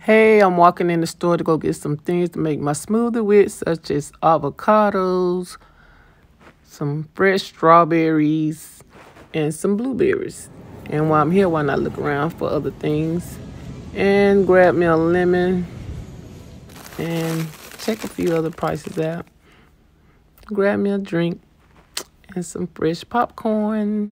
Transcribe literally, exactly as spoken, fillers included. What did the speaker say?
Hey, I'm walking in the store to go get some things to make my smoothie with, such as avocados, some fresh strawberries, and some blueberries. And while I'm here, why not look around for other things and grab me a lemon and check a few other prices out. Grab me a drink and some fresh popcorn.